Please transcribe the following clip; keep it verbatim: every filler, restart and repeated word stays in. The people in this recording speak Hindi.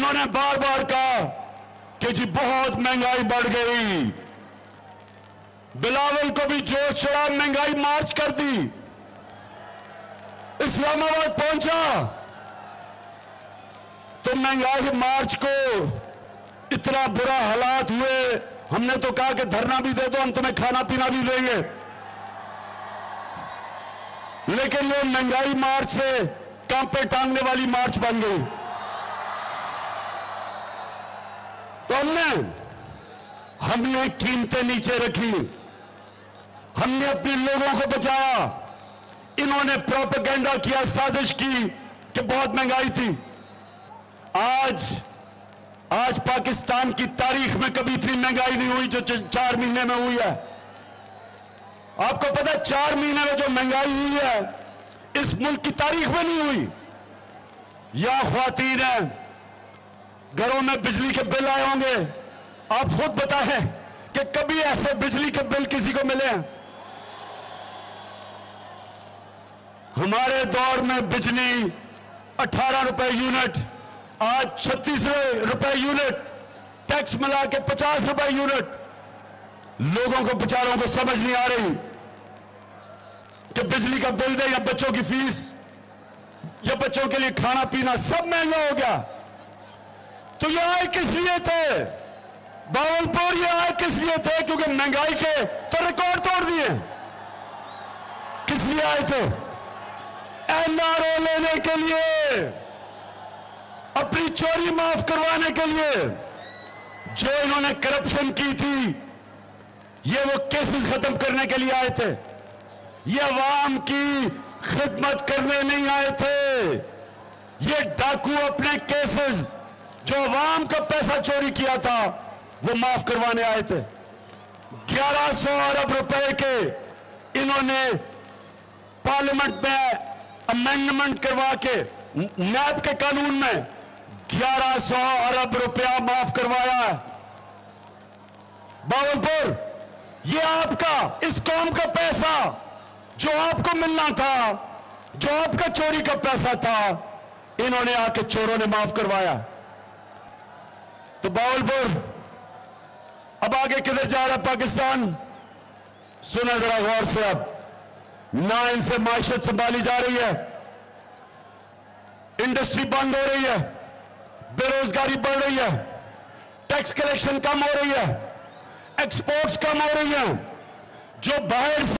इन्होंने बार बार कहा कि जी बहुत महंगाई बढ़ गई। बिलावल को भी जोश चढ़ा, महंगाई मार्च कर दी, इस्लामाबाद पहुंचा तो महंगाई मार्च को इतना बुरा हालात हुए, हमने तो कहा कि धरना भी दे दो, हम तुम्हें खाना पीना भी देंगे। लेकिन वो महंगाई मार्च से कांपे टांगने वाली मार्च बन गई। तो हमने हमने कीमतें नीचे रखी, हमने अपने लोगों को बचाया। इन्होंने प्रोपेगेंडा किया, साजिश की कि बहुत महंगाई थी। आज आज पाकिस्तान की तारीख में कभी इतनी महंगाई नहीं हुई जो चार महीने में हुई है। आपको पता है, चार महीने में जो महंगाई हुई है इस मुल्क की तारीख में नहीं हुई। या ख्वातीन हैं, घरों में बिजली के बिल आए होंगे, आप खुद बताएं कि कभी ऐसे बिजली के बिल किसी को मिले हैं? हमारे दौर में बिजली अठारह रुपए यूनिट, आज छत्तीस रुपए यूनिट, टैक्स मिला के पचास रुपए यूनिट। लोगों को, बेचारों को समझ नहीं आ रही कि बिजली का बिल दे या बच्चों की फीस या बच्चों के लिए खाना पीना सब महंगा हो गया। तो ये आए किस लिए थे? बावलपुर ये आए किस लिए थे? क्योंकि महंगाई के तो रिकॉर्ड तोड़ दिए। किस लिए आए थे? एनआरओ लेने के लिए, अपनी चोरी माफ करवाने के लिए। जो इन्होंने करप्शन की थी, ये वो केसेस खत्म करने के लिए आए थे। ये अवाम की खिदमत करने नहीं आए थे। ये डाकू अपने केसेस, जो अवाम का पैसा चोरी किया था, वो माफ करवाने आए थे। ग्यारह सौ अरब रुपए के इन्होंने पार्लियामेंट में अमेंडमेंट करवा के नैब के कानून में ग्यारह सौ अरब रुपया माफ करवाया है। बावलपुर, ये आपका, इस कौम का पैसा जो आपको मिलना था, जो आपका चोरी का पैसा था, इन्होंने आके चोरों ने माफ करवाया। तो बावलपुर अब आगे किधर जा रहा है पाकिस्तान? सुना जरा गौर से। अब ना इनसे माइशत संभाली जा रही है, इंडस्ट्री बंद हो रही है, बेरोजगारी बढ़ रही है, टैक्स कलेक्शन कम हो रही है, एक्सपोर्ट्स कम हो रही है। जो बाहर